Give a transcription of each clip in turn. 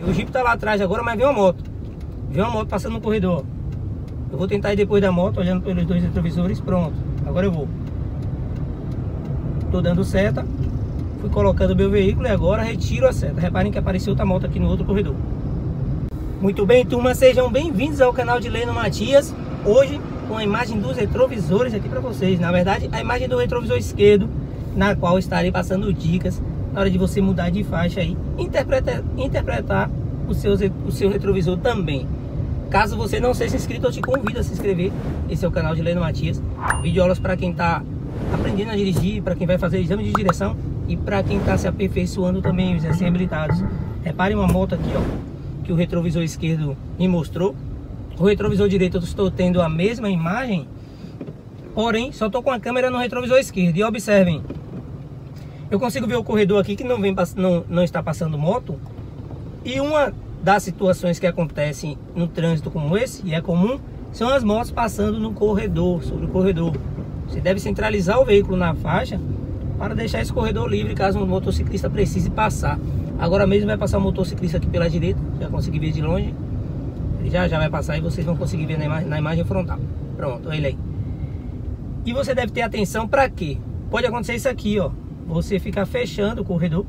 O Jeep tá lá atrás agora, mas vem uma moto. Vem uma moto passando no corredor. Eu vou tentar ir depois da moto, olhando pelos dois retrovisores. Pronto, agora eu vou. Tô dando seta. Fui colocando o meu veículo e agora retiro a seta. Reparem que apareceu outra moto aqui no outro corredor. Muito bem, turma, sejam bem-vindos ao canal de Leno Matias. Hoje com a imagem dos retrovisores aqui para vocês. Na verdade, a imagem do retrovisor esquerdo, na qual estarei passando dicas na hora de você mudar de faixa aí, interpretar o seu retrovisor também. Caso você não seja inscrito, eu te convido a se inscrever. Esse é o canal de Leno Matias. Videoaulas para quem está aprendendo a dirigir, para quem vai fazer exame de direção e para quem está se aperfeiçoando também, os recém-habilitados. Reparem uma moto aqui, ó, que o retrovisor esquerdo me mostrou. O retrovisor direito eu estou tendo a mesma imagem, porém só estou com a câmera no retrovisor esquerdo. E observem, eu consigo ver o corredor aqui que não está passando moto. E uma das situações que acontecem no trânsito como esse, e é comum, são as motos passando no corredor, sobre o corredor. Você deve centralizar o veículo na faixa para deixar esse corredor livre caso um motociclista precise passar. Agora mesmo vai passar um motociclista aqui pela direita, já consegui ver de longe. Ele já vai passar e vocês vão conseguir ver na imagem frontal. Pronto, olha ele aí. E você deve ter atenção para quê? Pode acontecer isso aqui, ó. Você fica fechando o corredor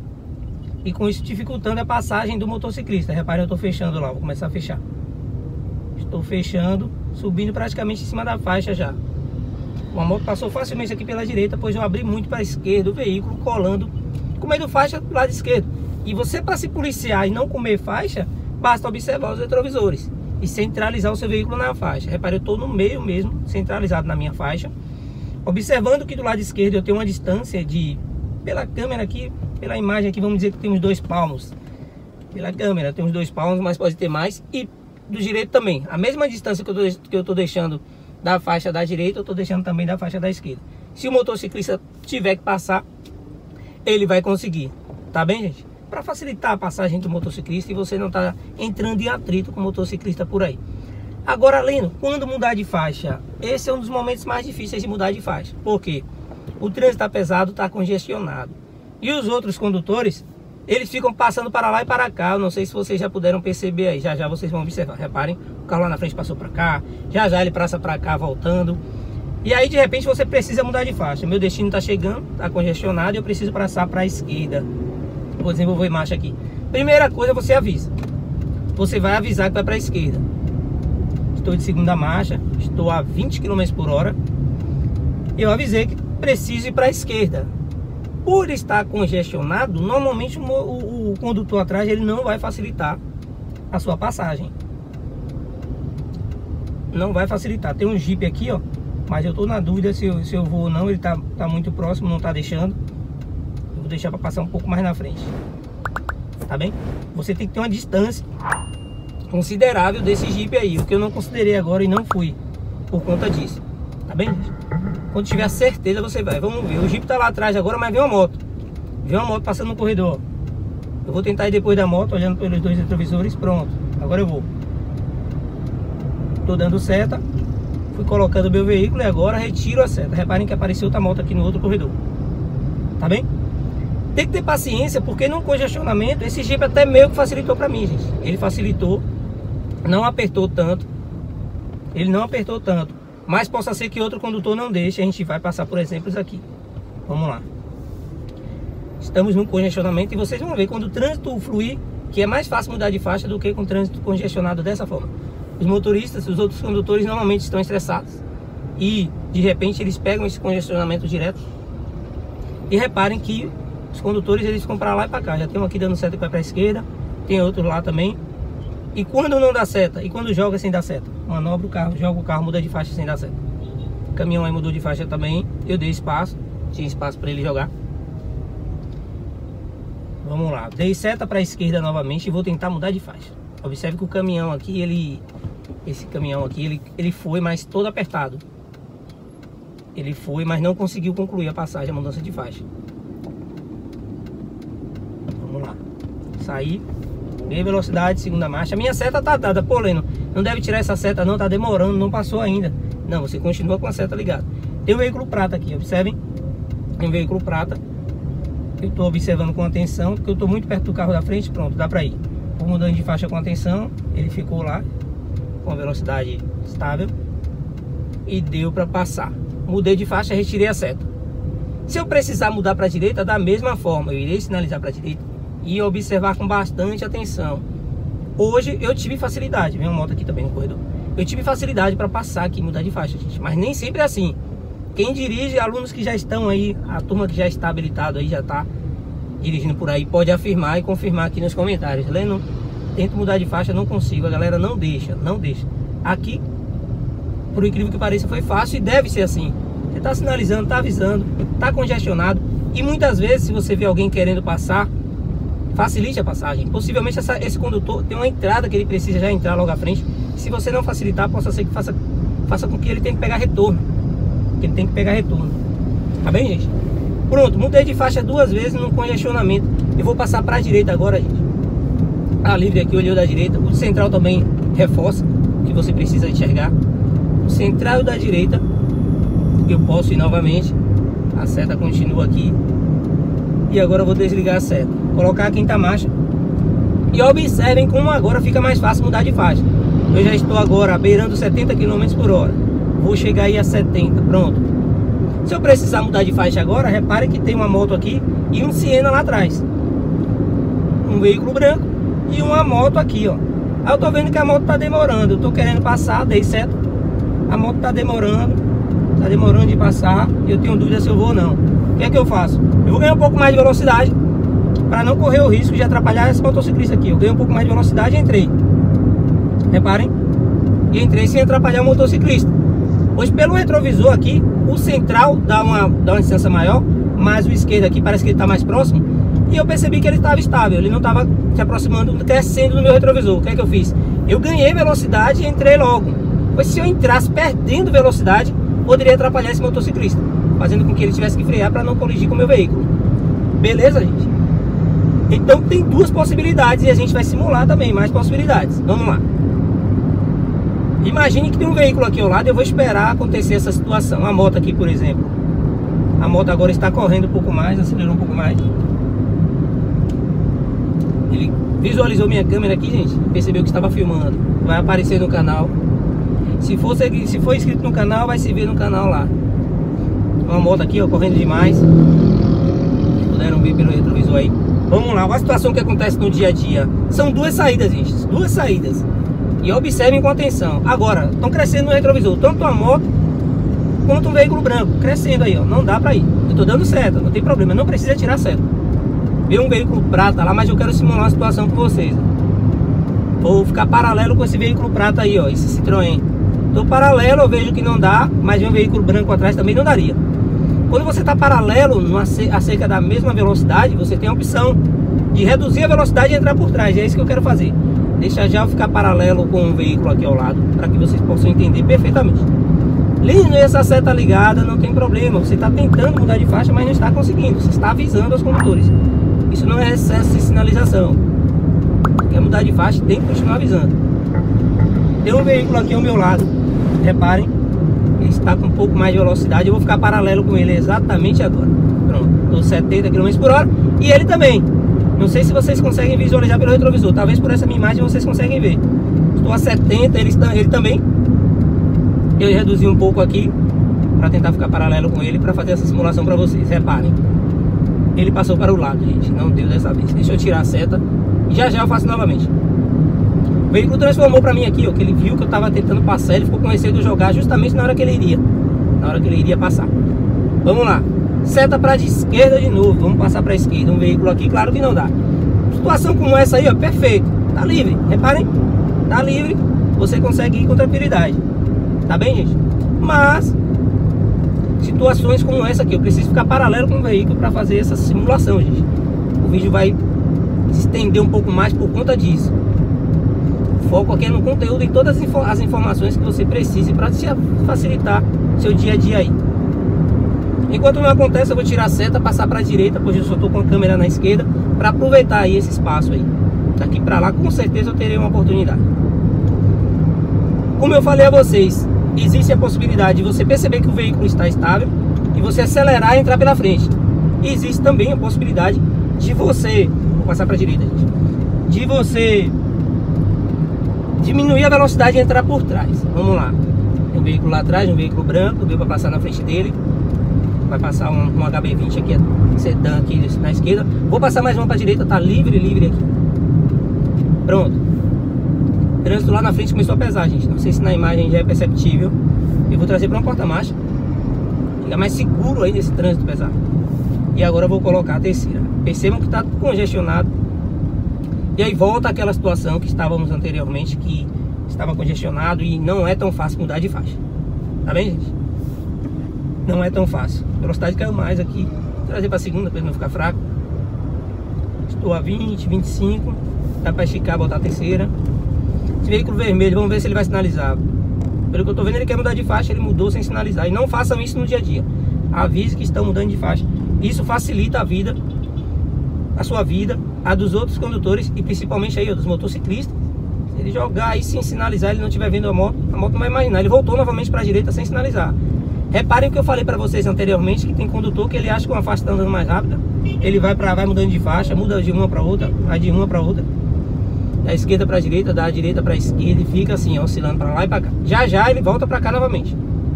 e com isso dificultando a passagem do motociclista. Reparem, eu estou fechando lá, vou começar a fechar. Estou fechando, subindo praticamente em cima da faixa já. Uma moto passou facilmente aqui pela direita, pois eu abri muito para a esquerda o veículo, colando, comendo faixa do lado esquerdo. E você, para se policiar e não comer faixa, basta observar os retrovisores e centralizar o seu veículo na faixa. Repare, eu estou no meio mesmo, centralizado na minha faixa, observando que do lado esquerdo eu tenho uma distância de, pela câmera aqui, pela imagem aqui, vamos dizer que tem uns 2 palmos. Pela câmera tem uns 2 palmos, mas pode ter mais. E do direito também, a mesma distância que eu estou deixando da faixa da direita, eu estou deixando também da faixa da esquerda. Se o motociclista tiver que passar, ele vai conseguir, tá bem, gente? Para facilitar a passagem do motociclista e você não tá entrando em atrito com o motociclista por aí. Agora, Leno, quando mudar de faixa? Esse é um dos momentos mais difíceis de mudar de faixa. Por quê? O trânsito está pesado, está congestionado. E os outros condutores, eles ficam passando para lá e para cá. Eu não sei se vocês já puderam perceber aí. Já já vocês vão observar. Reparem, o carro lá na frente passou para cá. Já já ele passa para cá, voltando. E aí, de repente, você precisa mudar de faixa. Meu destino está chegando, está congestionado e eu preciso passar para a esquerda. Vou desenvolver marcha aqui. Primeira coisa, você avisa. Você vai avisar que vai para a esquerda. Estou de segunda marcha, estou a 20 km por hora. Eu avisei que preciso ir para a esquerda. Por estar congestionado, normalmente o condutor atrás ele não vai facilitar a sua passagem. Não vai facilitar. Tem um Jeep aqui, ó, mas eu estou na dúvida se eu vou ou não. Ele tá muito próximo, não está deixando. Eu vou deixar para passar um pouco mais na frente. Tá bem? Você tem que ter uma distância considerável desse Jeep aí, o que eu não considerei agora e não fui por conta disso. Tá bem, gente? Quando tiver certeza você vai. Vamos ver, o Jeep tá lá atrás agora, mas vem uma moto. Vem uma moto passando no corredor. Eu vou tentar ir depois da moto, olhando pelos dois retrovisores. Pronto, agora eu vou. Tô dando seta. Fui colocando o meu veículo e agora retiro a seta. Reparem que apareceu outra moto aqui no outro corredor. Tá bem? Tem que ter paciência, porque no congestionamento esse Jeep até meio que facilitou pra mim, gente. Ele facilitou, não apertou tanto. Ele não apertou tanto, mas possa ser que outro condutor não deixe. A gente vai passar por exemplos aqui. Vamos lá. Estamos no congestionamento e vocês vão ver quando o trânsito fluir, que é mais fácil mudar de faixa do que com o trânsito congestionado dessa forma. Os motoristas, os outros condutores normalmente estão estressados e de repente eles pegam esse congestionamento direto. E reparem que os condutores eles ficam para lá e para cá. Já tem um aqui dando seta para a esquerda, tem outro lá também. E quando não dá seta, e quando joga sem dar seta, manobra o carro, joga o carro, muda de faixa sem dar seta. O caminhão aí mudou de faixa também, eu dei espaço, tinha espaço para ele jogar. Vamos lá, dei seta para a esquerda novamente e vou tentar mudar de faixa. Observe que o caminhão aqui, esse caminhão aqui, ele foi, mas todo apertado. Ele foi, mas não conseguiu concluir a passagem, a mudança de faixa. Vamos lá. Saí. Meia velocidade, segunda marcha. A minha seta tá dada. Pô, Leno, não deve tirar essa seta não, tá demorando, não passou ainda. Não, você continua com a seta ligada. Tem um veículo prata aqui, observem. Tem um veículo prata. Eu tô observando com atenção, porque eu tô muito perto do carro da frente. Pronto, dá pra ir. Vou mudando de faixa com atenção, ele ficou lá com a velocidade estável e deu para passar. Mudei de faixa, retirei a seta. Se eu precisar mudar para a direita, da mesma forma, eu irei sinalizar para a direita e observar com bastante atenção. Hoje eu tive facilidade, vem uma moto aqui também no corredor. Eu tive facilidade para passar aqui e mudar de faixa, gente, mas nem sempre é assim. Quem dirige, alunos que já estão aí, a turma que já está habilitado aí, já está dirigindo por aí, pode afirmar e confirmar aqui nos comentários. Leno, tento mudar de faixa, não consigo, a galera não deixa. Aqui, por incrível que pareça, foi fácil e deve ser assim. Você está sinalizando, está avisando, está congestionado e muitas vezes, se você vê alguém querendo passar, facilite a passagem. Possivelmente esse condutor tem uma entrada que ele precisa já entrar logo à frente. Se você não facilitar, possa ser que faça com que ele tenha que pegar retorno. Tá bem, gente? Pronto, mudei de faixa 2 vezes no congestionamento. Eu vou passar para a direita agora, gente. Tá livre aqui, olhou da direita. O central também reforça o que você precisa enxergar. O central da direita, eu posso ir novamente. A seta continua aqui. E agora eu vou desligar a seta, colocar a quinta marcha. E observem como agora fica mais fácil mudar de faixa. Eu já estou agora beirando 70 km por hora. Vou chegar aí a 70, pronto. Se eu precisar mudar de faixa agora, repare que tem uma moto aqui e um Siena lá atrás. Um veículo branco e uma moto aqui, ó. Aí eu tô vendo que a moto tá demorando. Eu tô querendo passar, dei seta. A moto tá demorando de passar. E eu tenho dúvida se eu vou ou não. O que é que eu faço? Eu vou ganhar um pouco mais de velocidade para não correr o risco de atrapalhar esse motociclista aqui. Eu ganhei um pouco mais de velocidade e entrei. Reparem. E entrei sem atrapalhar o motociclista. Pois pelo retrovisor aqui, o central dá uma distância maior, mas o esquerdo aqui parece que ele está mais próximo. E eu percebi que ele estava estável, ele não estava se aproximando, crescendo no meu retrovisor. O que é que eu fiz? Eu ganhei velocidade e entrei logo. Pois se eu entrasse perdendo velocidade, poderia atrapalhar esse motociclista, fazendo com que ele tivesse que frear para não colidir com o meu veículo. Beleza, gente? Então tem duas possibilidades e a gente vai simular também mais possibilidades. Vamos lá. Imagine que tem um veículo aqui ao lado, eu vou esperar acontecer essa situação. A moto aqui, por exemplo. A moto agora está correndo um pouco mais, acelerou um pouco mais. Ele visualizou minha câmera aqui, gente, percebeu que estava filmando. Vai aparecer no canal. Se for inscrito no canal, vai se ver no canal lá. Uma moto aqui, ó, correndo demais. Puderam ver pelo retrovisor aí. Vamos lá, uma situação que acontece no dia a dia. São duas saídas, gente, duas saídas. E observem com atenção. Agora, estão crescendo no retrovisor, tanto a moto quanto um veículo branco, crescendo aí, ó. Não dá pra ir. Eu tô dando seta, não tem problema, não precisa tirar seta. Veio um veículo prata lá, mas eu quero simular uma situação com vocês. Vou ficar paralelo com esse veículo prata aí, ó, esse Citroën. Tô paralelo, eu vejo que não dá, mas vem um veículo branco atrás também não daria. Quando você tá paralelo acerca da mesma velocidade, você tem a opção de reduzir a velocidade e entrar por trás. E é isso que eu quero fazer. Deixa já eu ficar paralelo com um veículo aqui ao lado, para que vocês possam entender perfeitamente. Lindo, essa seta ligada, não tem problema. Você está tentando mudar de faixa, mas não está conseguindo. Você está avisando aos condutores. Isso não é excesso de sinalização. Quer mudar de faixa, tem que continuar avisando. Tem um veículo aqui ao meu lado. Reparem, ele está com um pouco mais de velocidade. Eu vou ficar paralelo com ele exatamente agora. Pronto, estou 70 km por hora. E ele também. Não sei se vocês conseguem visualizar pelo retrovisor. Talvez por essa minha imagem vocês conseguem ver. Estou a 70, ele também. Eu reduzi um pouco aqui para tentar ficar paralelo com ele, para fazer essa simulação para vocês. Reparem, ele passou para o lado, gente. Não deu dessa vez. Deixa eu tirar a seta e já já eu faço novamente. O veículo transformou para mim aqui, ó, que ele viu que eu estava tentando passar. Ele ficou com receio de jogar justamente na hora que ele iria passar. Vamos lá. Seta para a esquerda de novo. Vamos passar para a esquerda. Um veículo aqui, claro que não dá. Situação como essa aí, ó, perfeito. Tá livre, reparem. Tá livre, você consegue ir com tranquilidade. Tá bem, gente? Mas situações como essa aqui, eu preciso ficar paralelo com o veículo para fazer essa simulação, gente. O vídeo vai se estender um pouco mais por conta disso. O foco aqui é no conteúdo e todas as informações que você precise para facilitar seu dia a dia aí. Enquanto não acontece, eu vou tirar a seta, passar para a direita, pois eu só estou com a câmera na esquerda, para aproveitar aí esse espaço aí. Daqui para lá, com certeza eu terei uma oportunidade. Como eu falei a vocês, existe a possibilidade de você perceber que o veículo está estável e você acelerar e entrar pela frente. E existe também a possibilidade de você, vou passar para a direita, gente, de você diminuir a velocidade e entrar por trás. Vamos lá. Tem um veículo lá atrás, um veículo branco, deu para passar na frente dele. Vai passar um HB20 aqui, sedã aqui na esquerda. Vou passar mais uma para a direita, tá livre aqui. Pronto. O trânsito lá na frente começou a pesar, gente. Não sei se na imagem já é perceptível. Eu vou trazer para uma porta-marcha. Fica mais seguro aí nesse trânsito pesado. E agora eu vou colocar a terceira. Percebam que está congestionado. E aí volta aquela situação que estávamos anteriormente, que estava congestionado e não é tão fácil mudar de faixa. Tá bem, gente? Não é tão fácil. A velocidade caiu mais aqui. Vou trazer para a segunda para ele não ficar fraco. Estou a 20, 25. Dá para esticar, botar a terceira. Esse veículo vermelho, vamos ver se ele vai sinalizar. Pelo que eu estou vendo, ele quer mudar de faixa. Ele mudou sem sinalizar. E não façam isso no dia a dia. Avise que estão mudando de faixa. Isso facilita a vida, a sua vida, a dos outros condutores e principalmente aí, dos motociclistas. Se ele jogar aí sem sinalizar, ele não estiver vendo a moto não vai imaginar. Ele voltou novamente para a direita sem sinalizar. Reparem o que eu falei para vocês anteriormente, que tem condutor que ele acha que uma faixa está andando mais rápida, ele vai mudando de faixa, muda de uma para outra, vai de uma para outra, da esquerda para a direita, da direita para a esquerda, e fica assim, oscilando para lá e para cá. Já ele volta para cá novamente.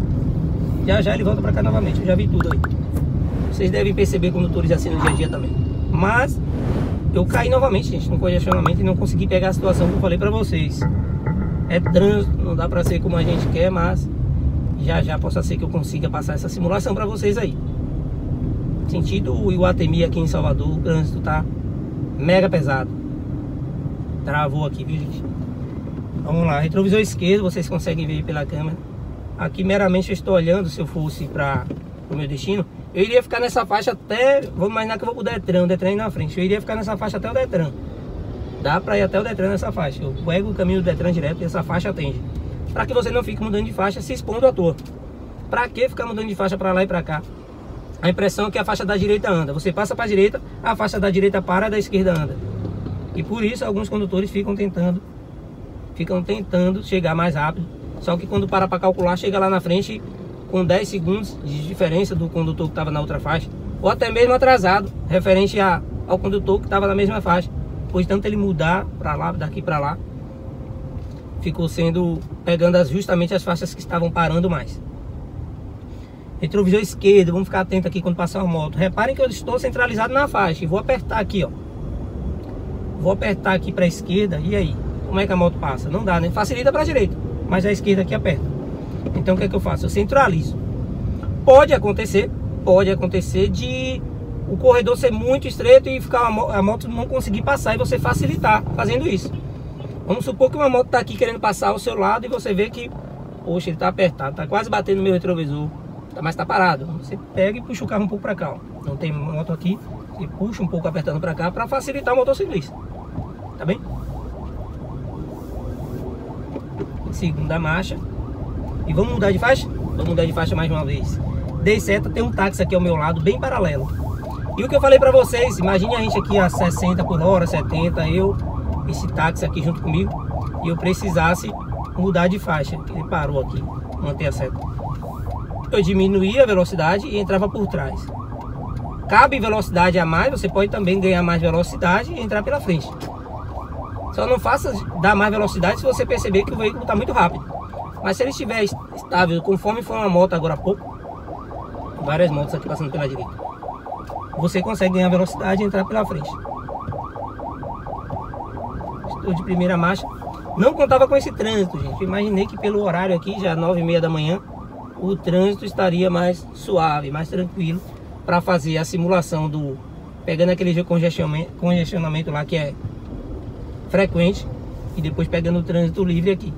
Já ele volta para cá novamente. Eu já vi tudo aí. Vocês devem perceber condutores assim no dia a dia também. Mas eu caí novamente, gente, no congestionamento e não consegui pegar a situação que eu falei para vocês. É trânsito, não dá para ser como a gente quer, mas já possa ser que eu consiga passar essa simulação para vocês aí. Sentido o Iguatemi aqui em Salvador, o trânsito tá mega pesado. Travou aqui, viu, gente? Vamos lá, retrovisor esquerdo, vocês conseguem ver pela câmera. Aqui meramente eu estou olhando, se eu fosse para o meu destino, eu iria ficar nessa faixa até, vamos imaginar que eu vou pro Detran, o Detran aí na frente. Eu iria ficar nessa faixa até o Detran. Dá para ir até o Detran nessa faixa. Eu pego o caminho do Detran direto e essa faixa atende. Para que você não fique mudando de faixa, se expondo à toa. Para que ficar mudando de faixa para lá e para cá? A impressão é que a faixa da direita anda. Você passa para a direita, a faixa da direita para, a da esquerda anda. E por isso alguns condutores ficam tentando chegar mais rápido. Só que quando para calcular, chega lá na frente com 10 segundos de diferença do condutor que estava na outra faixa. Ou até mesmo atrasado, referente ao condutor que estava na mesma faixa. Pois tanto ele mudar para lá, daqui para lá, ficou pegando justamente as faixas que estavam parando mais. Retrovisor esquerdo, vamos ficar atento aqui quando passar uma moto. Reparem que eu estou centralizado na faixa e vou apertar aqui, ó. Vou apertar aqui para a esquerda, e aí? Como é que a moto passa? Não dá, né? Facilita para a direita, mas a esquerda aqui aperta. Então o que é que eu faço? Eu centralizo. Pode acontecer de o corredor ser muito estreito e ficar a moto não conseguir passar e você facilitar fazendo isso. Vamos supor que uma moto está aqui querendo passar ao seu lado e você vê que, poxa, ele está apertado, está quase batendo no meu retrovisor, mas está parado. Você pega e puxa o carro um pouco para cá, ó. Não tem moto aqui, você puxa um pouco apertando para cá para facilitar o motociclista. Tá bem? Segunda marcha. E vamos mudar de faixa? Vamos mudar de faixa mais uma vez. Dei seta, tem um táxi aqui ao meu lado, bem paralelo. E o que eu falei para vocês, imagine a gente aqui a 60 por hora, 70, esse táxi aqui junto comigo, e eu precisasse mudar de faixa. Ele parou aqui, manter a seta. Eu diminuía a velocidade e entrava por trás. Cabe velocidade a mais, você pode também ganhar mais velocidade e entrar pela frente. Só não faça dar mais velocidade se você perceber que o veículo está muito rápido. Mas se ele estiver estável, conforme foi uma moto agora há pouco, várias motos aqui passando pela direita, você consegue ganhar velocidade e entrar pela frente. Estou de primeira marcha. Não contava com esse trânsito, gente. Eu imaginei que pelo horário aqui, já 9h30 da manhã, o trânsito estaria mais suave, mais tranquilo, para fazer a simulação do... Pegando aquele congestionamento lá que é frequente, e depois pegando o trânsito livre aqui.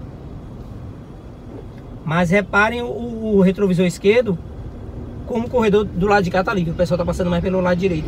Mas reparem o retrovisor esquerdo, como o corredor do lado de cá tá livre. O pessoal tá passando mais pelo lado direito.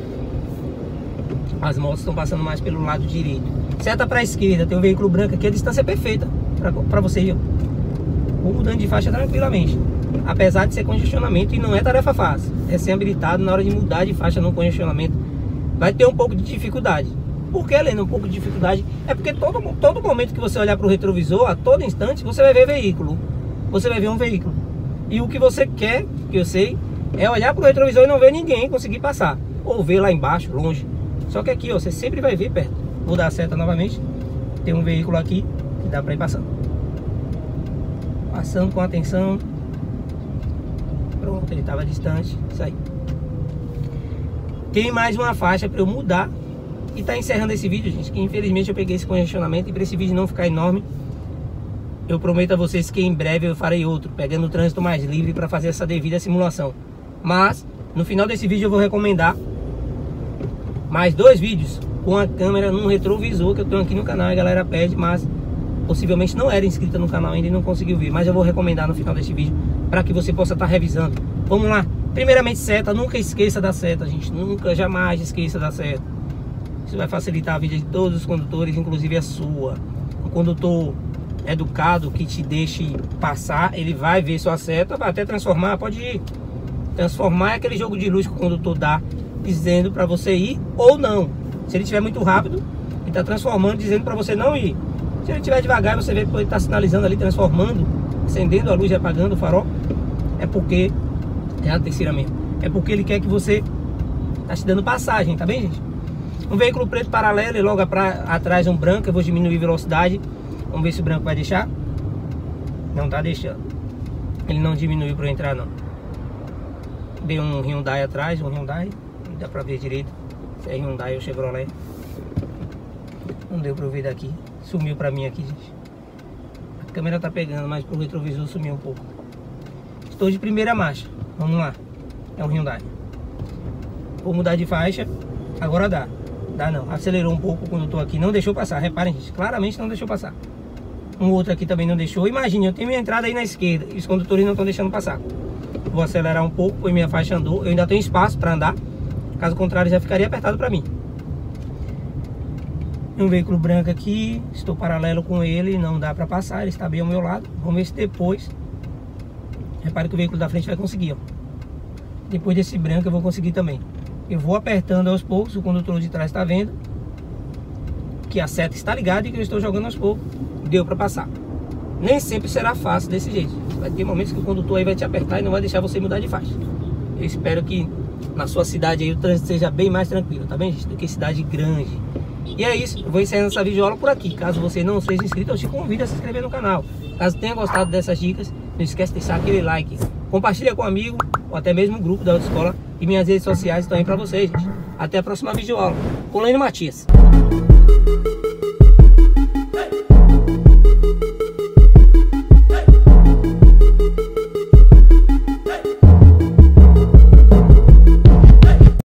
As motos estão passando mais pelo lado direito. Seta para a esquerda, tem um veículo branco aqui, a distância é perfeita para você, ó. Vou mudando de faixa tranquilamente. Apesar de ser congestionamento, e não é tarefa fácil. É ser habilitado na hora de mudar de faixa no congestionamento. Vai ter um pouco de dificuldade. Por que, Helena, um pouco de dificuldade? É porque todo momento que você olhar para o retrovisor, a todo instante, você vai ver veículo. Você vai ver um veículo. E o que você quer, que eu sei, é olhar para o retrovisor e não ver ninguém conseguir passar. Ou ver lá embaixo, longe. Só que aqui, ó, você sempre vai ver perto. Vou dar a seta novamente. Tem um veículo aqui que dá pra ir passando. Passando com atenção. Pronto, ele estava distante. Isso aí. Tem mais uma faixa para eu mudar. E tá encerrando esse vídeo, gente, que infelizmente eu peguei esse congestionamento. E para esse vídeo não ficar enorme, eu prometo a vocês que em breve eu farei outro, pegando o trânsito mais livre para fazer essa devida simulação. Mas no final desse vídeo eu vou recomendar mais 2 vídeos com a câmera num retrovisor que eu tenho aqui no canal. A galera pede, mas possivelmente não era inscrita no canal ainda e não conseguiu ver. Mas eu vou recomendar no final desse vídeo para que você possa estar revisando. Vamos lá. Primeiramente, seta. Nunca esqueça da seta, gente. Nunca, jamais esqueça da seta. Isso vai facilitar a vida de todos os condutores, inclusive a sua. O condutor educado que te deixe passar, ele vai ver sua seta, vai até transformar, pode ir. Transformar é aquele jogo de luz que o condutor dá, dizendo para você ir ou não. Se ele estiver muito rápido, ele está transformando, dizendo para você não ir. Se ele estiver devagar, você vê que ele está sinalizando ali, transformando, acendendo a luz e apagando o farol. É porque, é a terceira mesmo, é porque ele quer que você está te dando passagem, tá bem, gente? Um veículo preto paralelo e logo atrás um branco. Eu vou diminuir a velocidade. Vamos ver se o branco vai deixar. Não tá deixando. Ele não diminuiu para eu entrar, não. Veio um Hyundai atrás, um Hyundai. Não dá pra ver direito se é Hyundai ou Chevrolet. Não deu pra eu ver daqui. Sumiu pra mim aqui, gente. A câmera tá pegando, mas pro retrovisor sumiu um pouco. Estou de primeira marcha. Vamos lá. É um Hyundai. Vou mudar de faixa. Agora dá. Dá não. Acelerou um pouco quando eu tô aqui. Não deixou passar. Reparem, gente. Claramente não deixou passar. Um outro aqui também não deixou. Imagine, eu tenho minha entrada aí na esquerda e os condutores não estão deixando passar. Vou acelerar um pouco, pois minha faixa andou. Eu ainda tenho espaço para andar. Caso contrário, já ficaria apertado para mim. Tem um veículo branco aqui. Estou paralelo com ele. Não dá para passar. Ele está bem ao meu lado. Vamos ver se depois... Repare que o veículo da frente vai conseguir, ó. Depois desse branco eu vou conseguir também. Eu vou apertando aos poucos. O condutor de trás está vendo que a seta está ligada e que eu estou jogando aos poucos. Deu para passar. Nem sempre será fácil desse jeito. Vai ter momentos que o condutor aí vai te apertar e não vai deixar você mudar de faixa. Eu espero que na sua cidade aí o trânsito seja bem mais tranquilo, tá bem, gente? Do que cidade grande. E é isso. Eu vou encerrando essa videoaula por aqui. Caso você não seja inscrito, eu te convido a se inscrever no canal. Caso tenha gostado dessas dicas, não esquece de deixar aquele like. Compartilha com um amigo ou até mesmo o grupo da autoescola. E minhas redes sociais estão aí pra vocês, gente. Até a próxima videoaula com Lênio Matias.